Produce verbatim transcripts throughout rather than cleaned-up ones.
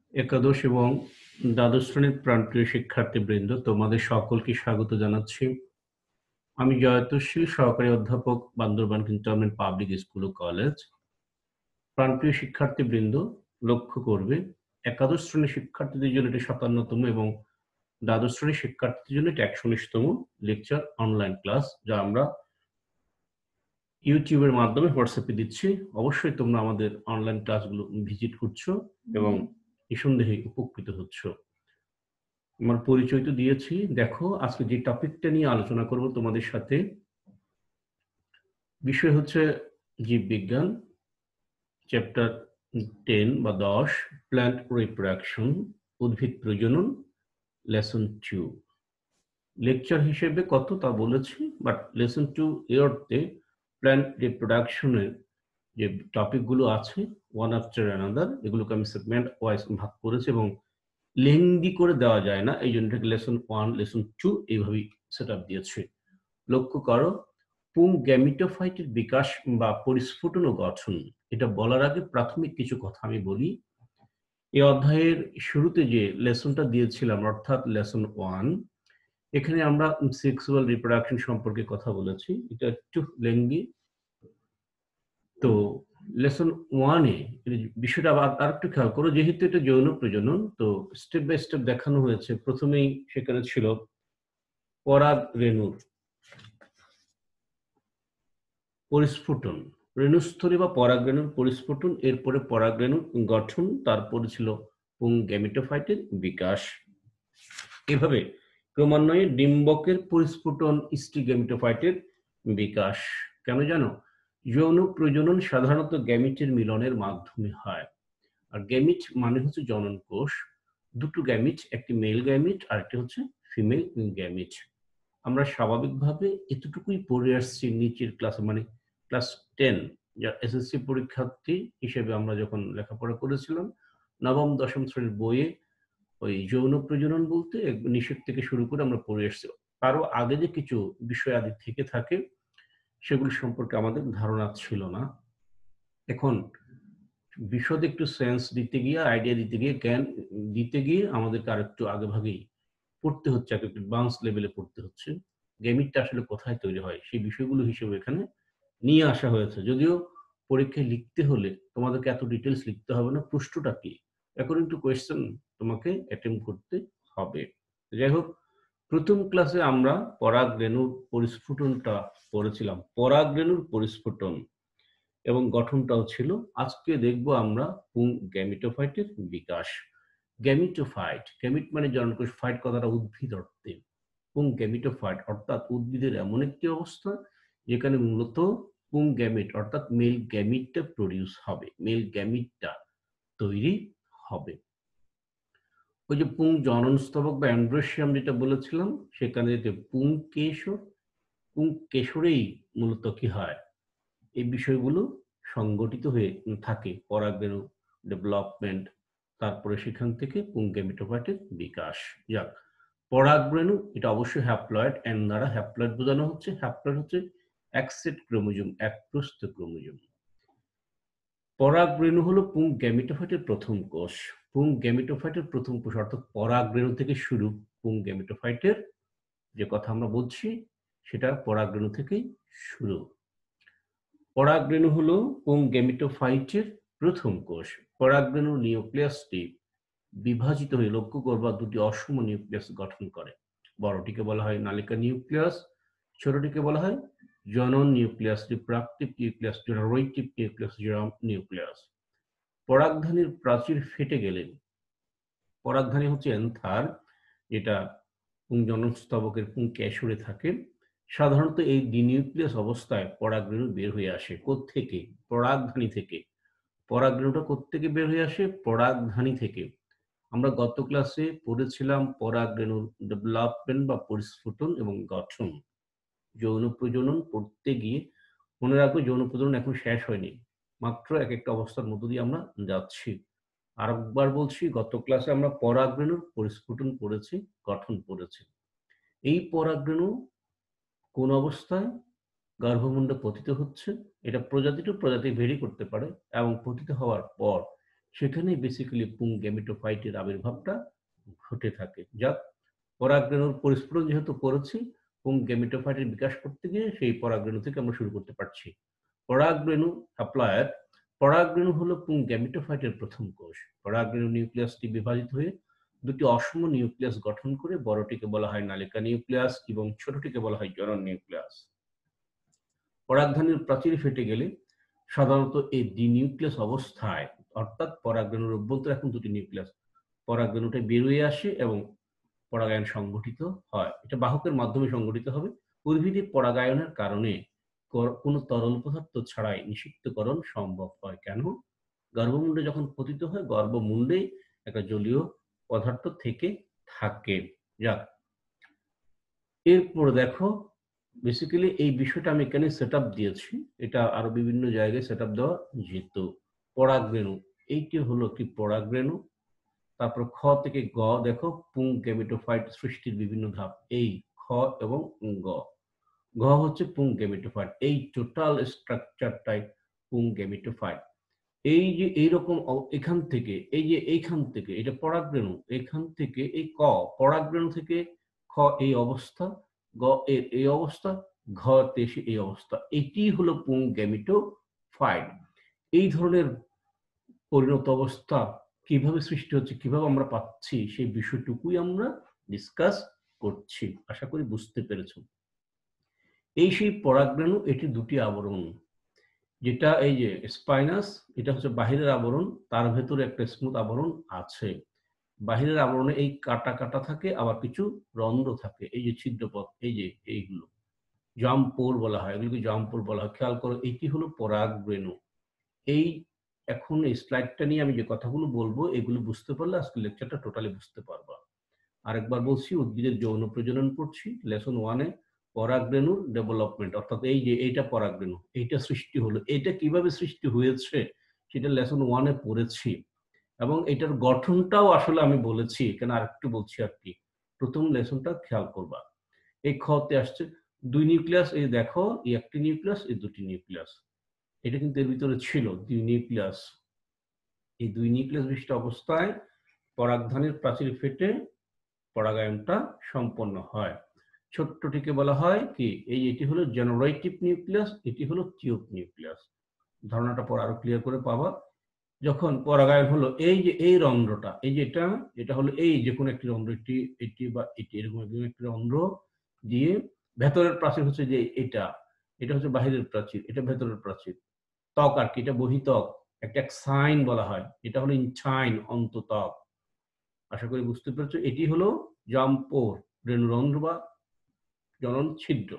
একাদশ এবং দ্বাদশ শ্রেণীর প্রাণপ্রিয় শিক্ষার্থীবৃন্দ, তোমাদের সকলকে স্বাগত জানাচ্ছি। আমি জয়তোষ শীল, সহকারী অধ্যাপক, বান্দরবান ক্যান্টনমেন্ট পাবলিক স্কুল ও কলেজ। প্রাণপ্রিয় শিক্ষার্থীবৃন্দ, লক্ষ্য করবে একাদশ শ্রেণীর শিক্ষার্থীদের জন্য এটি সাতান্নতম এবং দ্বাদশ শ্রেণীর শিক্ষার্থীদের জন্য এটি একশো উনিশতম লেকচার অনলাইন ক্লাস, যা আমরা ইউটিউবের মাধ্যমে হোয়াটসঅ্যাপে দিচ্ছি। অবশ্যই তোমরা আমাদের অনলাইন ক্লাসগুলো ভিজিট করছো এবং নিঃসন্দেহে উপকৃত হচ্ছ। আমার পরিচয় তো দিয়েছি। দেখো, আজকে যে টপিকটা নিয়ে আলোচনা করব তোমাদের সাথে, বিষয় হচ্ছে জীববিজ্ঞান, চ্যাপ্টার টেন বা দশ, প্ল্যান্ট রিপ্রোডাকশন, উদ্ভিদ প্রজনন, লেসন টু। লেকচার হিসেবে কত তা বলেছি, বাট লেসন টু এর অর্থে প্ল্যান্ট রিপ্রোডাকশনের যে টপিকগুলো আছে ওয়ান আফটার অ্যানাদার, এগুলোকে আমি সেগমেন্ট ওয়াইজ ভাগ করেছি এবং লেংদি করে দেওয়া যায় না, এই জন্য এটাকে লেসন ওয়ান, লেসন টু এইভাবেই সেট আপ দিয়েছে। লক্ষ্য করো, পুং গ্যামিটোফাইটের বিকাশ বা পরিস্ফুটন ও গঠন, এটা বলার আগে প্রাথমিক কিছু কথা আমি বলি। এই অধ্যায়ের শুরুতে যে লেসনটা দিয়েছিলাম, অর্থাৎ লেসন ওয়ান, এখানে আমরা সেক্সুয়াল রিপ্রোডাকশন সম্পর্কে কথা বলেছি। এটা একটু লেংদি। তো লেসন ওয়ানে বিষয়টা আবার আর একটু খেয়াল করো, যেহেতু এটা যৌন প্রজনন, তো স্টেপ বাই স্টেপ দেখানো হয়েছে। প্রথমেই সেখানে ছিল পরাগ রেণুর পরিস্ফুটন, রেণুস্থলী বা পরাগরেণুর পরিস্ফুটন, এরপরে পরাগরেণুর গঠন, তারপরে ছিল পুং গ্যামিটোফাইটের বিকাশ। এভাবে ক্রমান্বয়ে ডিম্বকের পরিস্ফুটন, স্ত্রী গ্যামিটোফাইটের বিকাশ। কেন জানো? যৌন প্রজনন সাধারণত গ্যামিটের মিলনের মাধ্যমে হয়। আর গ্যামিট মানে হচ্ছে জনন কোষ। দুটো গ্যামিট, একটি মেল গ্যামিট আর একটি হচ্ছে ফিমেল গ্যামিট। আমরা স্বাভাবিকভাবে এতটুকুই পড়ে আসছি নিচের ক্লাসে, মানে ক্লাস টেন, যা এসএসসি পরীক্ষার্থী হিসেবে আমরা যখন লেখাপড়া করেছিলাম, নবম দশম শ্রেণীর বইয়ে ওই যৌন প্রজনন বলতে নিষেধ থেকে শুরু করে আমরা পড়ে এসছি। তারও আগে যে কিছু বিষয় আদি থেকে থাকে, সেগুলি সম্পর্কে আমাদের ধারণা ছিল না। এখন বিশদে একটু সেন্স দিতে গিয়ে, আইডিয়া দিতে গিয়ে, জ্ঞান দিতে গিয়ে আমাদেরকে আর একটু আগে ভাগেই পড়তে হচ্ছে, একটু অ্যাডভান্স লেভেলে পড়তে হচ্ছে। গ্যামিটটা আসলে কোথায় তৈরি হয় সেই বিষয়গুলো হিসেবে এখানে নিয়ে আসা হয়েছে। যদিও পরীক্ষায় লিখতে হলে তোমাদেরকে এত ডিটেলস লিখতে হবে না, প্রশ্নটা কি অ্যাকর্ডিং টু কোয়েশ্চেন তোমাকে অ্যাটেম্প করতে হবে। যাই হোক, প্রথম ক্লাসে আমরা পরাগ রেণুর পরিস্ফুটনটা পড়েছিলাম, পরাগ রেণুর পরিস্ফুটন এবং গঠনটাও ছিল। আজকে দেখব আমরা পুং গ্যামিটোফাইটের বিকাশ। গ্যামিটোফাইট, গ্যামিট মানে জননকোষ, ফাইট কথাটা উদ্ভিদ অর্থে। পুং গ্যামিটোফাইট অর্থাৎ উদ্ভিদের এমন একটি অবস্থা যেখানে মূলত পুং গ্যামিট অর্থাৎ মেল গ্যামিটটা প্রডিউস হবে, মেল গ্যামিটটা তৈরি হবে। ওই যে পুং জনন স্তবক বা অ্যান্ড্রোসিয়াম যেটা বলেছিলাম, সেখানে যে পুং কেশর, পুং কেশরেই মূলত কি হয়, এই বিষয়গুলো সংগঠিত হয়ে থাকে, পরাগরেণু ডেভেলপমেন্ট, তারপরে সেখান থেকে পুং গ্যামিটোফাইটের বিকাশ। যাক, পরাগরেণু এটা অবশ্যই হ্যাপ্লয়েড, এন দ্বারা হ্যাপ্লয়েড বোঝানো হচ্ছে। হ্যাপ্লয়েড হচ্ছে এক সেট ক্রোমোজোম, এক প্রস্থ ক্রোমোজোম। পরাগরেণু হলো পুং গ্যামিটোফাইটের প্রথম কোষ। পুং গ্যামিটোফাইটের প্রথম কোষ অর্থাৎ পরাগরেণু থেকে শুরু। পুং গ্যামিটোফাইটের যে কথা আমরা বলছি সেটা পরাগরেণু থেকেই শুরু। পরাগরেণু হলো পুং গ্যামিটোফাইটের প্রথম কোষ। পরাগরেণুর নিউক্লিয়াসটি বিভাজিত হয়ে, লক্ষ্য করবা, দুটি অসম নিউক্লিয়াস গঠন করে। বড়টিকে বলা হয় নালিকা নিউক্লিয়াস, ছোটটিকে বলা হয় জনন nucleus, reproductive nucleus, generative nucleus, germ nucleus. পরাগধানীর প্রাচীর ফেটে গেলে, পরাগধানী হচ্ছে এন্থার, যেটা পুং জননস্তবকের পুং কেশরে থাকে। সাধারণত এই ডিনিউক্লিয়াস অবস্থায় পরাগরেণু বের হয়ে আসে। কোত্থেকে? পরাগধানী থেকে। পরাগরেণুটা কোত্থেকে বের হয়ে আসে? পরাগধানী থেকে। আমরা গত ক্লাসে পড়েছিলাম পরাগরেণুর ডেভেলপমেন্ট বা পরিস্ফুটন এবং গঠন। যৌন প্রজনন পড়তে গিয়ে মনে রাখবো, যৌন প্রজনন এখন শেষ হয়নি, মাত্র এক একটা অবস্থার মধ্য দিয়ে আমরা যাচ্ছি। আরেকবার বলছি, গত ক্লাসে আমরা পরাগরেণুর পরিস্ফুটন পড়েছি, গঠন পড়েছি। এই পরাগরেণু কোন অবস্থায় গর্ভমুণ্ডে পতিত হচ্ছে, এটা প্রজাতি টু প্রজাতি ভেরি করতে পারে, এবং পতিত হওয়ার পর সেখানে বেসিক্যালি পুং গ্যামেটোফাইটের আবির্ভাবটা ঘটে থাকে। যাক, পরাগরেণুর পরিস্ফুটন যেহেতু করেছি, পুং গ্যামেটোফাইটের বিকাশ করতে গিয়ে সেই পরাগরেণু থেকে আমরা শুরু করতে পারছি। পরাগরেণু হ্যাপ্লয়েড। পরাগরেণু হলো পুং গ্যামেটোফাইটের প্রথম কোষ। পরাগরেণু নিউক্লিয়াসটি বিভাজিত হয়ে দুটি অসম নিউক্লিয়াস গঠন করে বড়টিকে বলা হয় নালিকা নিউক্লিয়াস এবং ছোটটিকে বলা হয় জনন নিউক্লিয়াস। পরাগধানীর প্রাচীর ফেটে গেলে সাধারণত এই দ্বিনিউক্লিয়াস অবস্থায়, অর্থাৎ পরাগরেণুর অভ্যন্তরে এখন দুটি নিউক্লিয়াস, পরাগরেণুটা বেরিয়ে আসে এবং পরাগায়ন সংঘটিত হয়। এটা বাহকের মাধ্যমে সংঘটিত হবে। উদ্ভিদে পরাগায়নের কারণে কোনো তরল পদার্থ ছাড়াই নিষিক্তকরণ সম্ভব হয়। কেন? গর্ভমুণ্ডে যখন পতিত হয়, গর্ভমুণ্ডে একটা জলীয় পদার্থ থেকে থাকে। যাক, এরপর দেখো, বেসিক্যালি এই বিষয়টা আমি এখানে সেট আপ দিয়েছি, এটা আরো বিভিন্ন জায়গায় সেট আপ দেওয়া যেত। পরাগরেণু, এইটি হলো কি পরাগরেণু। তারপর খ থেকে গ দেখো, পুং গ্যামেটোফাইট সৃষ্টির বিভিন্ন ধাপ, এই খ এবং গ। ঘ হচ্ছে পুং গ্যামেটোফাইট, এই টোটাল স্ট্রাকচারটাই পুং গ্যামেটোফাইট। এই যে এইরকম এখান থেকে, এই যে এইখান থেকে, এটা পরাগরেণু, এখান থেকে এই ক পরাগরেণু থেকে খ এই অবস্থা, গ এর এই অবস্থা, ঘ তে এসে এই অবস্থা, এটি হলো পুং গ্যামেটোফাইট। এই ধরনের পরিণত অবস্থা কিভাবে সৃষ্টি হচ্ছে, কিভাবে আমরা পাচ্ছি, সেই বিষয়টুকুই আমরা ডিসকাস করছি। আশা করি বুঝতে পেরেছ। এই সেই পরাগরেণু, এটি দুটি আবরণ, যেটা এই যে স্পাইনাস, এটা হচ্ছে বাহিরের আবরণ, তার ভেতরে একটা স্মুথ আবরণ আছে। বাহিরের আবরণে এই কাটা কাটা থাকে, আবার কিছু রন্ধ্র থাকে, এই যে ছিদ্রপথ, এই যে এইগুলো জাম্পোর বলা হয়, এগুলোকে জাম্পোর বলা হয়। খেয়াল করো, এটি হলো পরাগরেণু। এই এখন এই স্লাইডটা নিয়ে আমি যে কথাগুলো বলবো, এগুলো বুঝতে পারলে আজকে লেকচারটা টোটালি বুঝতে পারবা। আরেকবার বলছি, উদ্ভিদের যৌন প্রজনন পড়ছি লেসন ওয়ানে, পরাগরেণুর ডেভেলপমেন্ট, অর্থাৎ এই যে এইটা পরাগরেণু, এইটা সৃষ্টি হলো, এইটা কিভাবে সৃষ্টি হয়েছে সেটা লেসন ওয়ানে পড়েছি, এবং এটার গঠনটাও আসলে আমি বলেছি, এখানে আরেকটু বলছি আর কি। প্রথম লেসনটা খেয়াল করবা, এই খতে আসছে দুই নিউক্লিয়াস, এই দেখো, এই একটি নিউক্লিয়াস, এই দুটি নিউক্লিয়াস, এটা কিন্তু এর ভিতরে ছিল দুই নিউক্লিয়াস। এই দুই নিউক্লিয়াস বিশিষ্ট অবস্থায় পরাগধানীর প্রাচীর ফেটে পরাগায়নটা সম্পন্ন হয়। ছোট্টটিকে বলা হয় কি, এই এটি হলো জেনারেটিভ নিউক্লিয়াস, এটি হলো টিউব নিউক্লিয়াস। ধারণাটা পর আরো ক্লিয়ার করে পাবা। যখন পরাগায়ন হলো, এই যে এই রন্ধ্রটা, এই যে এটা, এটা হলো এই যে কোনো একটি রন্ধ্র, এটি এটি বা এটি এরকম একটি রন্ধ্র দিয়ে, ভেতরের প্রাচীর হচ্ছে যে এটা, এটা হচ্ছে বাহিরের প্রাচীর, এটা ভেতরের প্রাচীর। ত্বক আর কি, এটা বহিত্বক, একটা সাইন বলা হয়, এটা হলো ইনচাইন, অন্তত্বক। আশা করি বুঝতে পেরেছো। এটি হলো জাম্পোর, রেণুরন্ধ্র বা জনন ছিদ্র।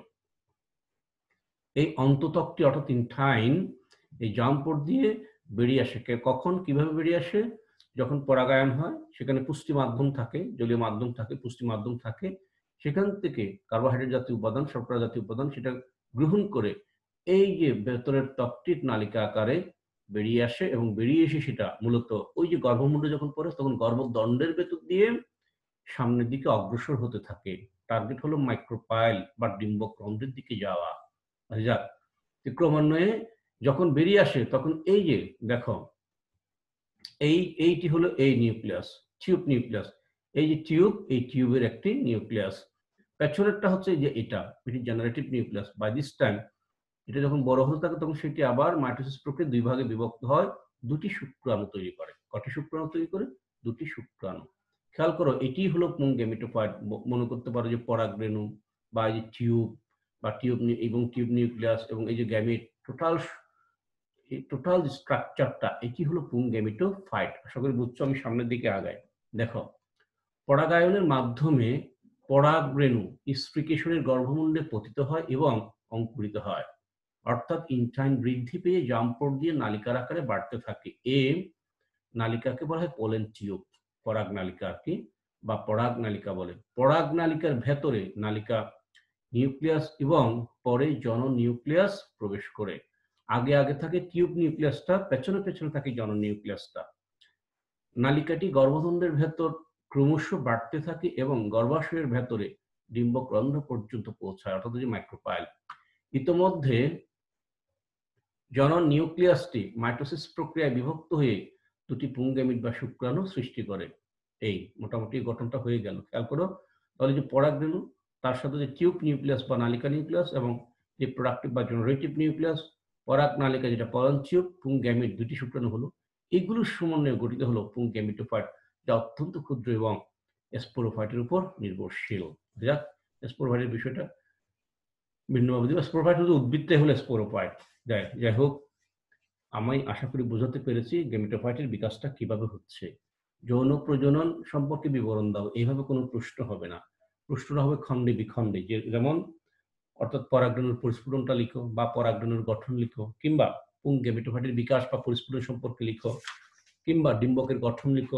এই অন্তত্বকটি অর্থাৎ ইনটাইন, এই জাম্পোর দিয়ে বেরিয়ে আসে। কখন, কিভাবে বেরিয়ে আসে? যখন পরাগায়ন হয়, সেখানে পুষ্টি মাধ্যম থাকে, জলীয় মাধ্যম থাকে, পুষ্টি মাধ্যম থাকে, সেখান থেকে কার্বোহাইড্রেট জাতীয় উপাদান, শর্করা জাতীয় উপাদান সেটা গ্রহণ করে এই যে ভেতরের ত্বকটির নালিকা আকারে বেরিয়ে আসে, এবং বেরিয়ে এসে সেটা মূলত ওই যে গর্ভমুণ্ডে যখন পড়ে, তখন গর্ভদণ্ডের ভেতর দিয়ে সামনের দিকে অগ্রসর হতে থাকে। টার্গেট হলো মাইক্রোপাইল বা ডিম্বক রন্ধ্রের দিকে যাওয়া। যাক, ক্রমান্বয়ে যখন বেরিয়ে আসে, তখন এই যে দেখো, এই এইটি হলো এই নিউক্লিয়াস, টিউব নিউক্লিয়াস। এই যে টিউব, এই টিউবের একটি নিউক্লিয়াস। পেছনেরটা হচ্ছে যে এটা, এটি generative nucleus. By this time এটা যখন বড় হতে থাকে, তখন সেটি আবার মাইটোসিস প্রক্রিয়ায় দুই ভাগে বিভক্ত হয়, দুটি শুক্রাণু তৈরি করে। কটি শুক্রাণু তৈরি করে? দুটি শুক্রাণু। খেয়াল করো, এটি হলো পুং গ্যামেটোফাইট। মনে করতে পারো যে পরাগরেণু বা এই যে টিউব বা টিউব এবং টিউব নিউক্লিয়াস এবং এই যে গ্যামেট, টোটাল এই টোটাল স্ট্রাকচারটা, এটি হলো পুং গ্যামেটোফাইট। আশা করি বুঝছো। আমি সামনের দিকে আগাই। দেখো, পরাগায়নের মাধ্যমে পরাগরেণু স্ফ্রিকেশনের গর্ভমুণ্ডে পতিত হয় এবং অঙ্কুরিত হয়, অর্থাৎ ইনটাইন বৃদ্ধি পেয়ে জাম্পোর দিয়ে নালিকার আকারে বাড়তে থাকে। এ নালিকাকে বলা হয় পোলেন টিউব, পরাগ নালিকা আর কি, বা পরাগ নালিকা বলে। পরাগ নালিকার ভেতরে নালিকা নিউক্লিয়াস এবং পরে জন নিউক্লিয়াস প্রবেশ করে। আগে আগে থাকে টিউব নিউক্লিয়াসটা, পেছনে পেছনে থাকে জন নিউক্লিয়াসটা। নালিকাটি গর্ভদণ্ডের ভেতর ক্রমশ বাড়তে থাকে এবং গর্ভাশয়ের ভেতরে ডিম্বক রন্ধ্র পর্যন্ত পৌঁছায়, অর্থাৎ যে মাইক্রোপাইল। ইতোমধ্যে জনন নিউক্লিয়াসটি মাইটোসিস প্রক্রিয়ায় বিভক্ত হয়ে দুটি পুংগ্যামিট বা শুক্রাণু সৃষ্টি করে। এই মোটামুটি গঠনটা হয়ে গেল। খেয়াল করো তাহলে যে পরাগরেণু তার সাথে যে টিউব নিউক্লিয়াস বা নালিকা নিউক্লিয়াস এবং যে প্রোডাক্টিভ বা জেনারেটিভ নিউক্লিয়াস, পরাগ নালিকা যেটা পরাণ টিউব, পুংগ্যামিট দুটি শুক্রাণু হলো, এগুলোর সমন্বয়ে গঠিত হলো পুংগ্যামিটোফাইট, যা অত্যন্ত ক্ষুদ্র এবং স্পোরোফাইটের উপর নির্ভরশীল। যাক, স্পোরোফাইটের বিষয়টা ভিন্নভাবে দিব। স্পোরোফাইট হচ্ছে উদ্ভিদটাই হলো স্পোরোফাইট। যাই যাই হোক, আমি আশা করি বোঝাতে পেরেছি গেমিটোফাইটের বিকাশটা কিভাবে হচ্ছে। যৌন প্রজনন সম্পর্কে বিবরণ দাও, এইভাবে কোনো প্রশ্ন হবে না। প্রশ্নটা হবে খণ্ডে বিখণ্ডে, যে যেমন অর্থাৎ পরাগরেণুর পরিস্ফুটনটা লিখো বা পরাগরেণুর গঠন লিখো, কিংবা পুং গেমিটোফাইটের বিকাশ বা পরিস্ফুটন সম্পর্কে লিখো, কিংবা ডিম্বকের গঠন লিখো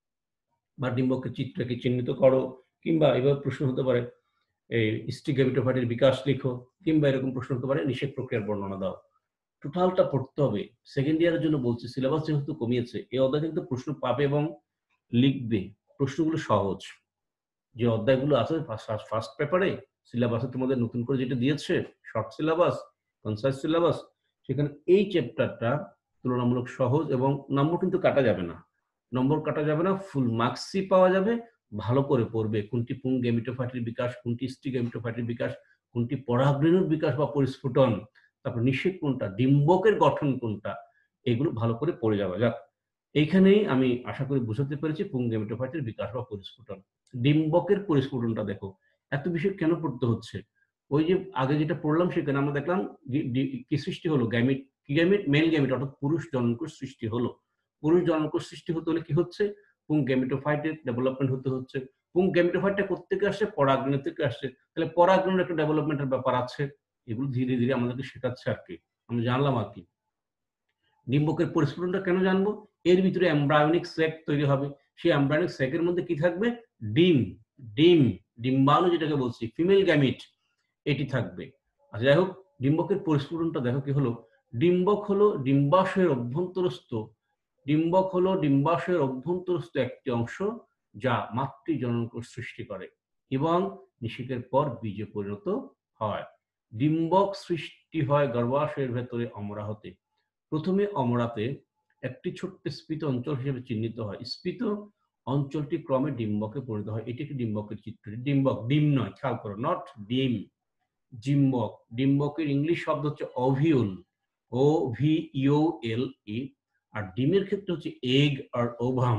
বা ডিম্বকের চিত্রকে চিহ্নিত করো, কিংবা এভাবে প্রশ্ন হতে পারে এই স্ত্রী গেমিটোফাইটের বিকাশ লিখো, কিংবা এরকম প্রশ্ন হতে পারে নিষেক প্রক্রিয়ার বর্ণনা দাও। টোটালটা পড়তে হবে। সেকেন্ড ইয়ারের জন্য বলছি, সিলেবাস যেহেতু কমিয়েছে, এই অধ্যায় কিন্তু প্রশ্ন পাবে এবং লিখবে। প্রশ্নগুলো সহজ। যে অধ্যায়গুলো আছে ফার্স্ট পেপারে সিলেবাসে তোমাদের নতুন করে যেটা দিয়েছে শর্ট সিলেবাস, কনসাইজ সিলেবাস, সেখানে এই চ্যাপ্টারটা তুলনামূলক সহজ এবং নম্বর কিন্তু কাটা যাবে না। নম্বর কাটা যাবে না, ফুল মার্কসই পাওয়া যাবে। ভালো করে পড়বে কোনটি পুং গেমিটোফাইটের বিকাশ, কোনটি স্ত্রী গেমিটোফাইটের বিকাশ, কোনটি পরাগরেণুর বিকাশ বা পরিস্ফুটন, তারপর নিষেক কোনটা, ডিম্বকের গঠন কোনটা, এগুলো ভালো করে পড়ে যাওয়া যাক। এইখানেই আমি আশা করি বুঝাতে পেরেছি পুং গেমিটোফাইটের বিকাশ বা পরিস্ফুটন। ডিম্বকের পরিস্ফুটনটা দেখো, এত বিষয় কেন পড়তে হচ্ছে? ওই যে আগে যেটা পড়লাম সেখানে আমরা দেখলাম কি সৃষ্টি হলো, গ্যামিট, কি গ্যামিট, মেল গ্যামিট অর্থাৎ পুরুষ জননকোষ সৃষ্টি হলো। পুরুষ জননকোষ সৃষ্টি হতে হলে কি হচ্ছে, পুং গেমিটোফাইটের ডেভেলপমেন্ট হতে হচ্ছে। পুং গেমিটোফাইটটা কোত্থেকে আসছে, পরাগরেণু থেকে আসছে। তাহলে পরাগরেণুর একটা ডেভেলপমেন্টের ব্যাপার আছে, এগুলো ধীরে ধীরে আমাদেরকে শেখাচ্ছে আর কি, আমরা জানলাম আর কি। ডিম্বকের পরিস্ফুটনটা কেন জানবো, এর ভিতরে এমব্রায়োনিক স্যাক তৈরি হবে, সেই এমব্রায়োনিক স্যাকের মধ্যে কি থাকবে, ডিম, ডিম ডিম্বাণু যেটাকে বলছি, ফিমেল গ্যামিট, এটি থাকবে। আচ্ছা যাই হোক, ডিম্বকের পরিস্ফুটনটা দেখো কি হলো, ডিম্বক হলো ডিম্বাশয়ের অভ্যন্তরস্থ, ডিম্বক হলো ডিম্বাশয়ের অভ্যন্তরস্থ একটি অংশ যা মাতৃ জননকোষ সৃষ্টি করে এবং নিষেকের পর বীজে পরিণত হয়। ডিম্বক সৃষ্টি হয় গর্ভাশয়ের ভেতরে অমরাহতে। প্রথমে অমরাতে একটি ছোট্ট স্ফীত অঞ্চল হিসেবে চিহ্নিত হয়। স্ফীত অঞ্চলটি ক্রমে ডিম্বকে পরিণত হয়। এটি একটি ডিম্বকের চিত্র। ডিম্বক, ডিম নয়, খেয়াল করো, নট ডিম, ডিম্বক। ডিম্বকের ইংলিশ শব্দ হচ্ছে ovule, O V U L E, আর ডিমের ক্ষেত্রে হচ্ছে এগ আর ওভাম।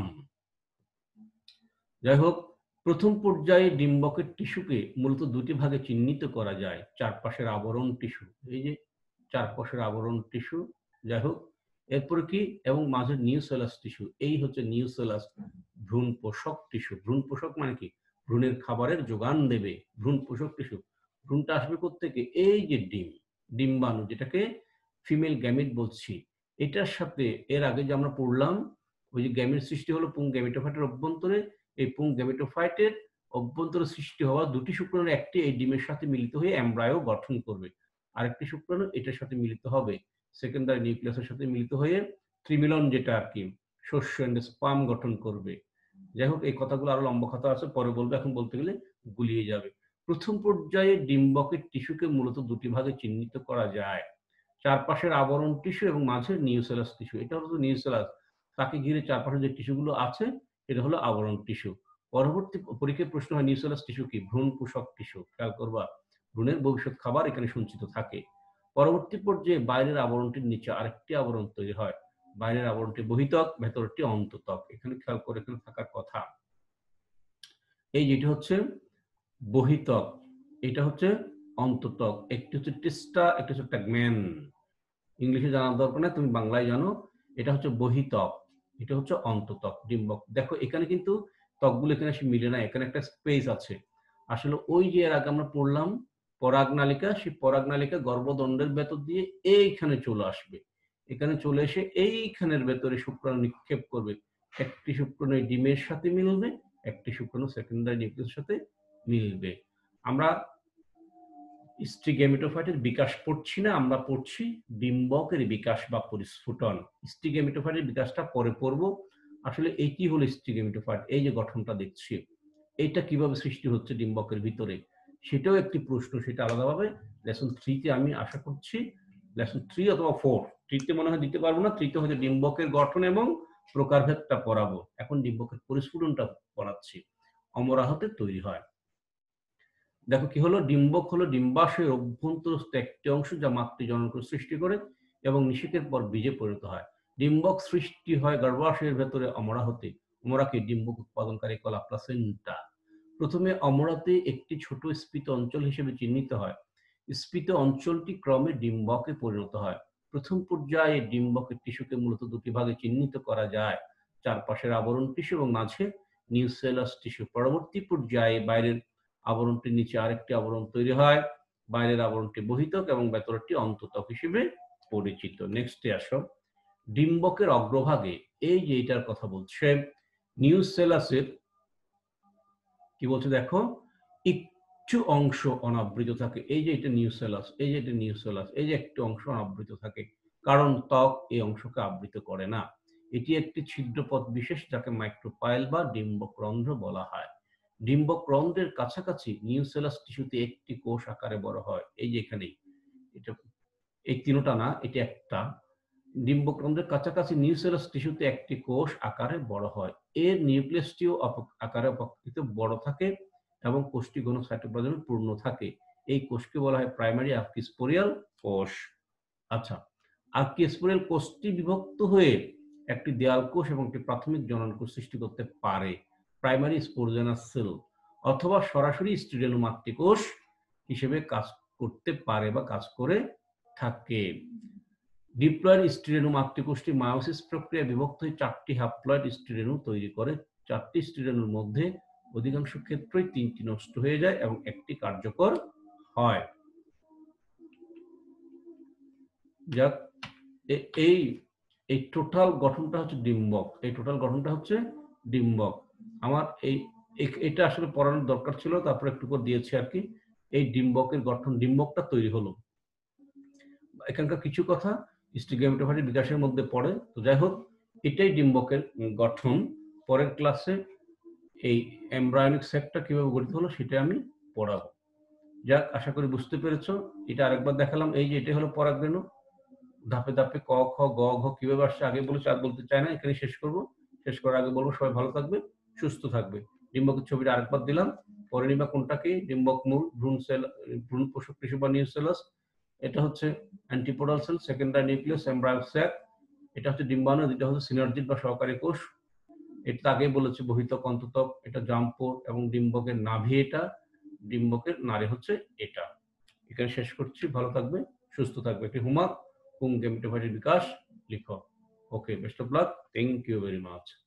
যাই হোক, প্রথম পর্যায়ে ডিম্বকের টিস্যুকে মূলত দুটি ভাগে চিহ্নিত করা যায়। চারপাশের আবরণ টিস্যু, এই যে চারপাশের আবরণ টিস্যু, যাই হোক, এরপরে কি, এবং মাঝে নিউসেলাস টিস্যু, এই হচ্ছে নিউসেলাস, ভ্রূণ পোষক টিস্যু। ভ্রূণ পোষক মানে কি, ভ্রূণের খাবারের যোগান দেবে ভ্রূণ পোষক টিস্যু। ভ্রূণটা আসবে কোত্থেকে, এই যে ডিম, ডিম্বাণু যেটাকে ফিমেল গ্যামিট বলছি, এটার সাথে এর আগে যে আমরা পড়লাম ওই যে গ্যামিট সৃষ্টি হলো পুং গ্যামিটোফাইটের অভ্যন্তরে, এই পুং গ্যামিটোফাইটের অভ্যন্তরে সৃষ্টি হওয়া দুটি শুক্রাণুর একটি এই ডিমের সাথে মিলিত হয়ে এমব্রায়ো গঠন করবে, আরেকটি শুক্রাণু এটার সাথে মিলিত হবে, সেকেন্ডারি নিউক্লিয়াসের সাথে মিলিত হয়ে ত্রিমিলন, যেটা আর কি শস্য এন্ড স্পার্ম গঠন করবে। যাই হোক, এই কথাগুলো আরো লম্বা কথা আছে, পরে বলবো, এখন বলতে গেলে গুলিয়ে যাবে। প্রথম পর্যায়ে ডিম্বকের টিস্যুকে মূলত দুটি ভাগে চিহ্নিত করা যায়, চারপাশের আবরণ টিস্যু এবং মাঝের নিউসেলাস টিস্যু। এটা হলো নিউসেলাস, তাকে ঘিরে চারপাশে যে টিস্যুগুলো আছে এটা হলো আবরণ টিস্যু। পরবর্তী পরীক্ষায় প্রশ্ন হয় নিউসেলাস টিস্যু কি, ভ্রূণ পোষক টিস্যু, খেয়াল করবা, ভ্রূণের ভবিষ্যৎ খাবার এখানে সঞ্চিত থাকে। পরবর্তী পর্যায়ে বাইরের আবরণটির নিচে আরেকটি আবরণ তৈরি হয়, বাইরের আবরণটি বহিতক, ভেতরটি অন্ততক, এখানে খেয়াল করে এখানে থাকার কথা। এই যেটি হচ্ছে বহিতক, এটা হচ্ছে অন্ততক, একটি হচ্ছে টেস্টা, একটি হচ্ছে ট্যাগম্যান। ইংলিশে জানার দরকার নেই, তুমি বাংলায় জানো। এটা হচ্ছে বহিতক, এটা হচ্ছে অন্ততক। ডিম্বক দেখো এখানে কিন্তু ত্বকগুলো এখানে এসে মিলে না, এখানে একটা স্পেস আছে। আসলে ওই যে এর আগে আমরা পড়লাম পরাগনালিকা, সেই পরাগনালিকা গর্ভদণ্ডের ভেতর দিয়ে এইখানে চলে আসবে, এখানে চলে এসে এইখানের ভেতরে শুক্রাণু নিক্ষেপ করবে। একটি শুক্রাণু ডিমের সাথে মিলবে, একটি শুক্রাণু সেকেন্ডারি নিউক্লিয়াসের সাথে মিলবে। আমরা স্ত্রী গেমিটোফাইটের বিকাশ পড়ছি না, আমরা পড়ছি ডিম্বকের বিকাশ বা পরিস্ফুটন। স্ত্রী গেমিটোফাইটের বিকাশটা পরে পড়বো। আসলে এটি হলো স্ত্রী গেমিটোফাইট, এই যে গঠনটা দেখছি, এইটা কিভাবে সৃষ্টি হচ্ছে ডিম্বকের ভিতরে, সেটাও একটি প্রশ্ন, সেটা আলাদাভাবে লেসন থ্রিতে আমি আশা করছি, লেসন থ্রি অথবা ফোর, থ্রিতে মনে হয় দিতে পারবো না, থ্রিতে হচ্ছে ডিম্বকের গঠন এবং প্রকারভেদটা পড়াবো, এখন ডিম্বকের পরিস্ফুটনটা পড়াচ্ছি। অমরাহতে তৈরি হয়। দেখো কি হলো, ডিম্বক হলো ডিম্বাশয়ের অভ্যন্তরস্থ একটি অংশ যা মাতৃজনক সৃষ্টি করে এবং নিষেকের পর বীজে পরিণত হয়। ডিম্বক সৃষ্টি হয় গর্ভাশয়ের ভেতরে অমরাহতে। অমরাকে ডিম্বক উৎপাদনকারী কলা প্লাসেন্টা। প্রথমে অমরাতে একটি ছোট স্ফীত অঞ্চল হিসেবে চিহ্নিত হয়। স্ফীত অঞ্চলটি ক্রমে ডিম্বকে পরিণত হয়। প্রথম পর্যায়ে ডিম্বকের টিস্যুকে মূলত দুটি ভাগে চিহ্নিত করা যায়, চারপাশের আবরণ টিস্যু এবং মাঝে নিউসেলাস টিস্যু। পরবর্তী পর্যায়ে বাইরের আবরণটির নিচে আরেকটি আবরণ তৈরি হয়। বাইরের আবরণটি বহিতক এবং ভেতরটি অন্ততক হিসেবে পরিচিত। নেক্সটে আসো, ডিম্বকের অগ্রভাগে এই যে এটার কথা বলছে, নিউসেলাসের কি বলছে দেখো, একটু অংশ অনাবৃত থাকে। এই যে এটা নিউসেলাস, এই যে এটা নিউসেলাস, এই যে একটু অংশ অনাবৃত থাকে, কারণ ত্বক এই অংশকে আবৃত করে না। এটি একটি ছিদ্রপথ বিশেষ যাকে মাইক্রোপাইল বা ডিম্বক রন্ধ্র বলা হয়। ডিম্বক রন্ধ্রের কাছাকাছি নিউসেলাস টিস্যুতে একটি কোষ আকারে বড় হয়। এই যে এখানেই এটা, এই তিনটা না, এটা একটা। ডিম্বক রন্ধ্রের কাছাকাছি নিউসেলাস টিস্যুতে একটি কোষ আকারে বড় হয়। এর নিউক্লিয়াসটিও আকারে অপেক্ষাকৃত বড় থাকে এবং কোষটি ঘন সাইটোপ্লাজমে পূর্ণ থাকে। এই কোষকে বলা হয় প্রাইমারি আর্কিস্পোরিয়াল কোষ। আচ্ছা, আর্কিস্পোরিয়াল কোষটি বিভক্ত হয়ে একটি দেয়াল কোষ এবং একটি প্রাথমিক জনন কোষ সৃষ্টি করতে পারে, প্রাইমারি স্পোরজেনাস সেল, অথবা সরাসরি স্টেডিয়াল মাতৃকোষ হিসেবে কাজ করতে পারে বা কাজ করে থাকে। ডিপ্লয়েড স্টেরেনু মাতৃকোষটি মায়োসিস প্রক্রিয়ায় বিভক্ত হয়ে চারটি হ্যাপ্লয়েড স্টেরেনু তৈরি করে। চারটি স্টেরেনুর মধ্যে অধিকাংশ ক্ষেত্রেই তিনটি নষ্ট হয়ে যায় এবং একটি কার্যকর হয়। যাক, এই এই টোটাল গঠনটা হচ্ছে ডিম্বক। এই টোটাল গঠনটা হচ্ছে ডিম্বক। আমার এই এটা আসলে পড়ানোর দরকার ছিল, তারপর একটু করে দিয়েছি আর কি। এই ডিম্বকের গঠন, ডিম্বকটা তৈরি হলো। এখানকার কিছু কথা স্টিগোমেটোফাইটের বিকাশের মধ্যে পড়ে। তো যাই হোক, এটাই ডিম্বকের গঠন। পরের ক্লাসে এই এমব্রায়োনিক সেটটা কিভাবে গঠিত হলো সেটা আমি পড়াবো। যাক, আশা করি বুঝতে পেরেছো। এটা আরেকবার দেখালাম। এই যে এটা হলো পরাগরেণু, ধাপে ধাপে ক খ গ ঘ কিভাবে আসছে আগে বলেছি, আর বলতে চাই না, এখানে শেষ করব। শেষ করার আগে বলবো সবাই ভালো থাকবে, সুস্থ থাকবে। ডিম্বকের ছবিটা আরেকবার দিলাম। পরে নিবা কোনটা কি, ডিম্বক মূল, ভ্রূণ সেল, ভ্রূণ পোষক টিস্যু বা নিউসেলাস। এটা হচ্ছে antipodal cell, secondary nucleus, embryo sac. এটা হচ্ছে ডিম্বাণু, এটা হচ্ছে সিনার্জিড বা সহকারী কোষ। এটা আগে বলেছি বহিতক, অন্ততক। এটা জাম্পোর এবং ডিম্বকের নাভি, এটা ডিম্বকের নাড়ি হচ্ছে এটা। এখানে শেষ করছি, ভালো থাকবে, সুস্থ থাকবে। একটি হোমওয়ার্ক, পুং গেমেটোফাইটের বিকাশ লিখো। Okay, best of luck, thank you very much.